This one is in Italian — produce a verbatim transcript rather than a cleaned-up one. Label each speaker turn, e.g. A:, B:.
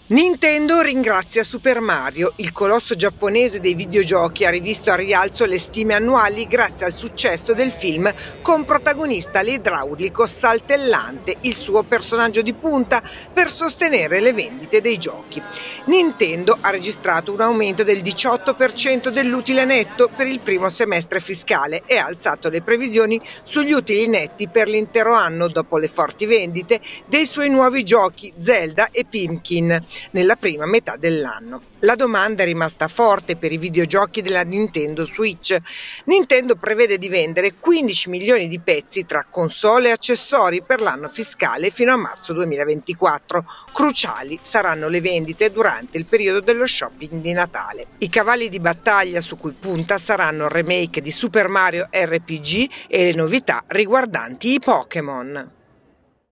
A: Nintendo ringrazia Super Mario. Il colosso giapponese dei videogiochi ha rivisto a rialzo le stime annuali grazie al successo del film con protagonista l'idraulico saltellante, il suo personaggio di punta per sostenere le vendite dei giochi. Nintendo ha registrato un aumento del diciotto per cento dell'utile netto per il primo semestre fiscale e ha alzato le previsioni sugli utili netti per l'intero anno dopo le forti vendite dei suoi nuovi giochi Zelda e Pikmin nella prima metà dell'anno. La domanda è rimasta forte per i videogiochi della Nintendo Switch. Nintendo prevede di vendere quindici milioni di pezzi tra console e accessori per l'anno fiscale fino a marzo duemilaventiquattro. Cruciali saranno le vendite durante il periodo dello shopping di Natale. I cavalli di battaglia su cui punta saranno il remake di Super Mario R P G e le novità riguardanti i Pokémon.